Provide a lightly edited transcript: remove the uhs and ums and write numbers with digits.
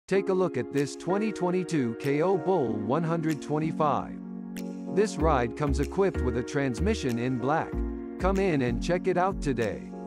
Take a look at this 2022 Kayo Bull 125. This ride comes equipped with a transmission in black. Come in and check it out today.